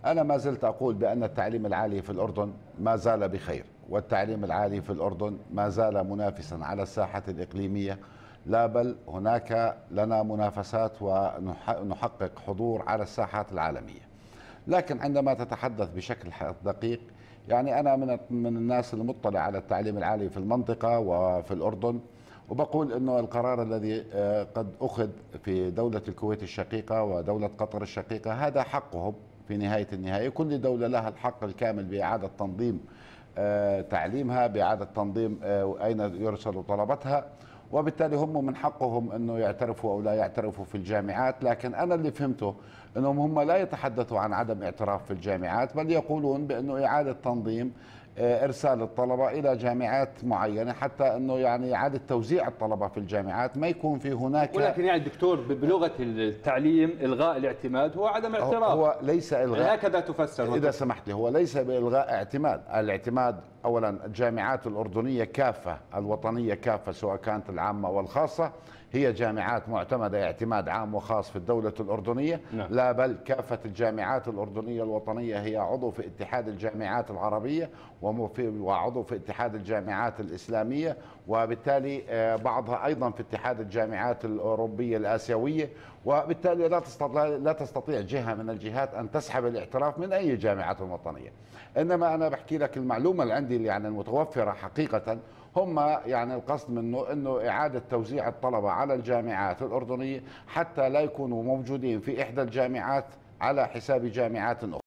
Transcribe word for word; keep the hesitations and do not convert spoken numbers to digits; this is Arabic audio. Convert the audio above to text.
أنا ما زلت أقول بأن التعليم العالي في الأردن ما زال بخير، والتعليم العالي في الأردن ما زال منافسا على الساحة الإقليمية، لا بل هناك لنا منافسات ونحقق حضور على الساحات العالمية. لكن عندما تتحدث بشكل دقيق، يعني أنا من من الناس المطلع على التعليم العالي في المنطقة وفي الأردن، وبقول أنه القرار الذي قد أخذ في دولة الكويت الشقيقة ودولة قطر الشقيقة هذا حقهم في نهاية النهاية. كل دولة لها الحق الكامل بإعادة تنظيم تعليمها، بإعادة تنظيم أين يرسل طلبتها، وبالتالي هم من حقهم أنه يعترفوا أو لا يعترفوا في الجامعات. لكن أنا اللي فهمته أنهم هم لا يتحدثوا عن عدم اعتراف في الجامعات، بل يقولون بأنه إعادة تنظيم إرسال الطلبة إلى جامعات معينة، حتى أنه يعني إعادة توزيع الطلبة في الجامعات ما يكون في هناك. ولكن يعني دكتور بلغة التعليم إلغاء الاعتماد هو عدم اعتراف، هو ليس إلغاء، هكذا تفسر. إذا سمحت لي، هو ليس بإلغاء اعتماد. الاعتماد أولا الجامعات الأردنية كافة، الوطنية كافة، سواء كانت العامة والخاصة، هي جامعات معتمدة اعتماد عام وخاص في الدولة الأردنية. نعم. لا بل كافة الجامعات الأردنية الوطنية هي عضو في اتحاد الجامعات العربية وعضو في اتحاد الجامعات الإسلامية، وبالتالي بعضها أيضا في اتحاد الجامعات الأوروبية الآسيوية، وبالتالي لا تستطيع لا تستطيع جهة من الجهات أن تسحب الاعتراف من أي جامعات وطنية. إنما أنا بحكي لك المعلومة اللي عندي يعني المتوفرة حقيقة، هم يعني القصد منه أنه إعادة توزيع الطلبة على الجامعات الأردنية حتى لا يكونوا موجودين في إحدى الجامعات على حساب جامعات أخرى.